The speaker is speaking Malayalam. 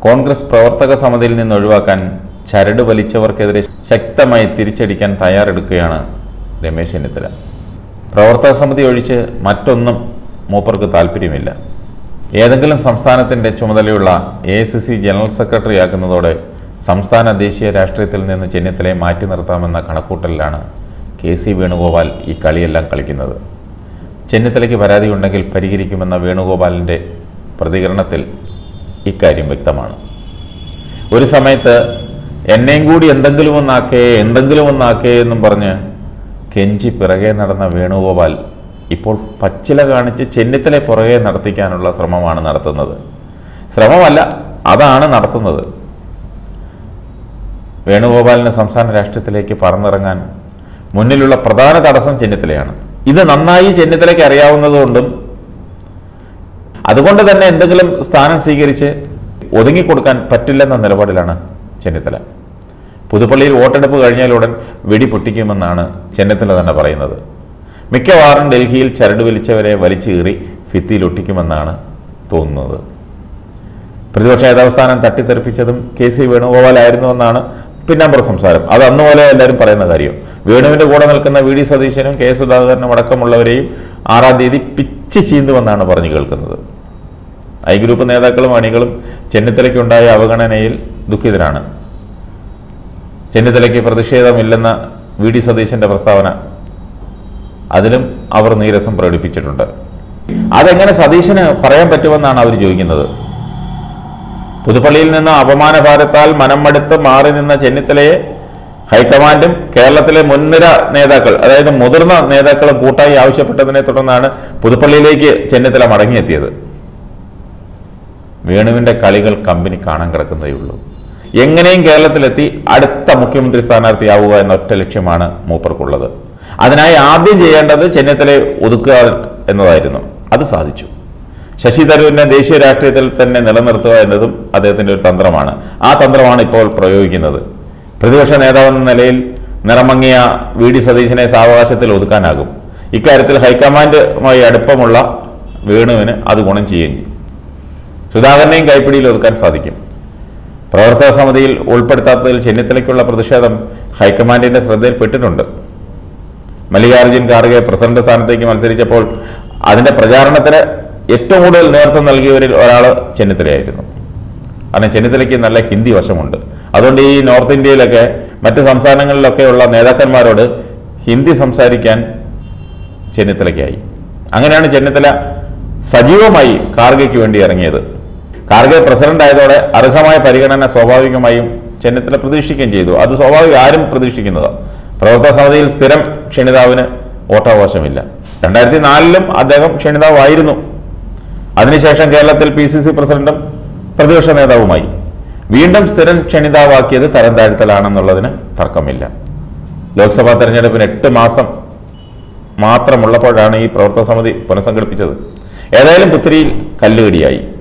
കോൺഗ്രസ് പ്രവർത്തക സമിതിയിൽ നിന്ന് ഒഴിവാക്കാൻ ചരട് വലിച്ചവർക്കെതിരെ ശക്തമായി തിരിച്ചടിക്കാൻ തയ്യാറെടുക്കുകയാണ് രമേശ് ചെന്നിത്തല. പ്രവർത്തക സമിതി ഒഴിച്ച് മറ്റൊന്നും മൂപ്പർക്ക് താല്പര്യമില്ല. ഏതെങ്കിലും സംസ്ഥാനത്തിൻ്റെ ചുമതലയുള്ള AICC ജനറൽ സെക്രട്ടറി ആക്കുന്നതോടെ സംസ്ഥാന ദേശീയ രാഷ്ട്രീയത്തിൽ നിന്ന് ചെന്നിത്തലയെ മാറ്റി നിർത്താമെന്ന കണക്കൂട്ടലിലാണ് KC വേണുഗോപാൽ ഈ കളിയെല്ലാം കളിക്കുന്നത്. ചെന്നിത്തലയ്ക്ക് പരാതിയുണ്ടെങ്കിൽ പരിഹരിക്കുമെന്ന വേണുഗോപാലിൻ്റെ പ്രതികരണത്തിൽ ഇക്കാര്യം വ്യക്തമാണ്. ഒരു സമയത്ത് എന്നെയും കൂടി എന്തെങ്കിലും ഒന്നാക്കേ എന്നും പറഞ്ഞ് കെഞ്ചി പിറകെ നടന്ന വേണുഗോപാൽ ഇപ്പോൾ പച്ചില കാണിച്ച് ചെന്നിത്തലയെ പുറകെ നടത്തിക്കാനുള്ള ശ്രമമാണ് നടത്തുന്നത്. ശ്രമമല്ല, അതാണ് നടത്തുന്നത്. വേണുഗോപാലിന് സംസ്ഥാന രാഷ്ട്രീയത്തിലേക്ക് പറന്നിറങ്ങാൻ മുന്നിലുള്ള പ്രധാന തടസ്സം ചെന്നിത്തലയാണ്. ഇത് നന്നായി ചെന്നിത്തലയ്ക്ക് അറിയാവുന്നതുകൊണ്ടും അതുകൊണ്ട് തന്നെ എന്തെങ്കിലും സ്ഥാനം സ്വീകരിച്ച് ഒതുങ്ങിക്കൊടുക്കാൻ പറ്റില്ലെന്ന നിലപാടിലാണ് ചെന്നിത്തല. പുതുപ്പള്ളിയിൽ വോട്ടെടുപ്പ് കഴിഞ്ഞാലുടൻ വെടി പൊട്ടിക്കുമെന്നാണ് ചെന്നിത്തല തന്നെ പറയുന്നത്. മിക്കവാറും ഡൽഹിയിൽ ചരട് വലിച്ചവരെ വലിച്ചു കീറി ഭിത്തിയിലൊട്ടിക്കുമെന്നാണ് തോന്നുന്നത്. പ്രതിപക്ഷ നേതാവ് സ്ഥാനം തട്ടിത്തെറിപ്പിച്ചതും KC വേണുഗോപാലായിരുന്നുവെന്നാണ് പിന്നാമ്പുറ സംസാരം. അത് അന്നുപോലെ എല്ലാവരും പറയുന്ന കാര്യം. വേണുവിൻ്റെ കൂടെ നിൽക്കുന്ന VD സതീശനും K സുധാകരനും അടക്കമുള്ളവരെയും 6-ാം തീയതി പിച്ച് ചീന്തുമെന്നാണ് പറഞ്ഞു കേൾക്കുന്നത്. I ഗ്രൂപ്പ് നേതാക്കളും അണികളും ചെന്നിത്തലയ്ക്കുണ്ടായ അവഗണനയിൽ ദുഃഖിതരാണ്. ചെന്നിത്തലയ്ക്ക് പ്രതിഷേധമില്ലെന്ന VD സതീശൻ്റെ പ്രസ്താവന, അതിലും അവർ നീരസം പ്രകടിപ്പിച്ചിട്ടുണ്ട്. അതെങ്ങനെ സതീശന് പറയാൻ പറ്റുമെന്നാണ് അവർ ചോദിക്കുന്നത്. പുതുപ്പള്ളിയിൽ നിന്ന് അപമാനഭാരത്താൽ മനം മടുത്ത് മാറി നിന്ന ചെന്നിത്തലയെ ഹൈക്കമാൻഡും കേരളത്തിലെ മുൻനിര നേതാക്കൾ, അതായത് മുതിർന്ന നേതാക്കളും കൂട്ടായി ആവശ്യപ്പെട്ടതിനെ തുടർന്നാണ് പുതുപ്പള്ളിയിലേക്ക് ചെന്നിത്തല മടങ്ങിയെത്തിയത്. വേണുവിൻ്റെ കളികൾ കമ്പനി കാണാൻ കിടക്കുന്നതേയുള്ളൂ. എങ്ങനെയും കേരളത്തിലെത്തി അടുത്ത മുഖ്യമന്ത്രി സ്ഥാനാർത്ഥിയാവുക എന്ന ഒറ്റ ലക്ഷ്യമാണ് മൂപ്പർക്കുള്ളത്. അതിനായി ആദ്യം ചെയ്യേണ്ടത് ചെന്നിത്തലയെ ഒതുക്കുക എന്നതായിരുന്നു. അത് സാധിച്ചു. ശശി തരൂരിനെ ദേശീയ രാഷ്ട്രീയത്തിൽ തന്നെ നിലനിർത്തുക എന്നതും അദ്ദേഹത്തിൻ്റെ ഒരു തന്ത്രമാണ്. ആ തന്ത്രമാണ് ഇപ്പോൾ പ്രയോഗിക്കുന്നത്. പ്രതിപക്ഷ നേതാവെന്ന നിലയിൽ നിറമങ്ങിയ VD സതീശനെ സാവകാശത്തിൽ ഒതുക്കാനാകും. ഇക്കാര്യത്തിൽ ഹൈക്കമാൻഡുമായി അടുപ്പമുള്ള വേണുവിന് അത് ഗുണം ചെയ്യും. സുധാകരനെയും കൈപ്പിടിയിൽ ഒതുക്കാൻ സാധിക്കും. പ്രവർത്തക സമിതിയിൽ ഉൾപ്പെടുത്താത്തതിൽ ചെന്നിത്തലയ്ക്കുള്ള പ്രതിഷേധം ഹൈക്കമാൻഡിൻ്റെ ശ്രദ്ധയിൽപ്പെട്ടിട്ടുണ്ട്. മല്ലികാർജ്ജുൻ ഖാർഗെ പ്രസിഡന്റ് സ്ഥാനത്തേക്ക് മത്സരിച്ചപ്പോൾ അതിൻ്റെ പ്രചാരണത്തിന് ഏറ്റവും കൂടുതൽ നേതൃത്വം നൽകിയവരിൽ ഒരാൾ ചെന്നിത്തലയായിരുന്നു. കാരണം ചെന്നിത്തലയ്ക്ക് നല്ല ഹിന്ദി വശമുണ്ട്. അതുകൊണ്ട് ഈ നോർത്ത് ഇന്ത്യയിലൊക്കെ മറ്റ് സംസ്ഥാനങ്ങളിലൊക്കെയുള്ള നേതാക്കന്മാരോട് ഹിന്ദി സംസാരിക്കാൻ ചെന്നിത്തലയ്ക്കായി. അങ്ങനെയാണ് ചെന്നിത്തല സജീവമായി ഖാർഗെയ്ക്ക് വേണ്ടി ഇറങ്ങിയത്. ഖാർഗെ പ്രസിഡന്റ് ആയതോടെ അർഹമായ പരിഗണന സ്വാഭാവികമായും ചെന്നിത്തല പ്രതീക്ഷിക്കുകയും ചെയ്തു. അത് സ്വാഭാവികം, ആരും പ്രതീക്ഷിക്കുന്നതാണ്. പ്രവർത്തക സമിതിയിൽ സ്ഥിരം ക്ഷണിതാവിന് വോട്ടവകാശമില്ല. 2004-ലും അദ്ദേഹം ക്ഷണിതാവായിരുന്നു. അതിനുശേഷം കേരളത്തിൽ PCC പ്രസിഡന്റും പ്രതിപക്ഷ നേതാവുമായി. വീണ്ടും സ്ഥിരം ക്ഷണിതാവാക്കിയത് തരം താഴ്ത്തലാണെന്നുള്ളതിന് തർക്കമില്ല. ലോക്സഭാ തെരഞ്ഞെടുപ്പിന് 8 മാസം മാത്രമുള്ളപ്പോഴാണ് ഈ പ്രവർത്തക സമിതി പുനഃസംഘടിപ്പിച്ചത്. ഏതായാലും പുത്തിരിയിൽ കല്ലുകടിയായി.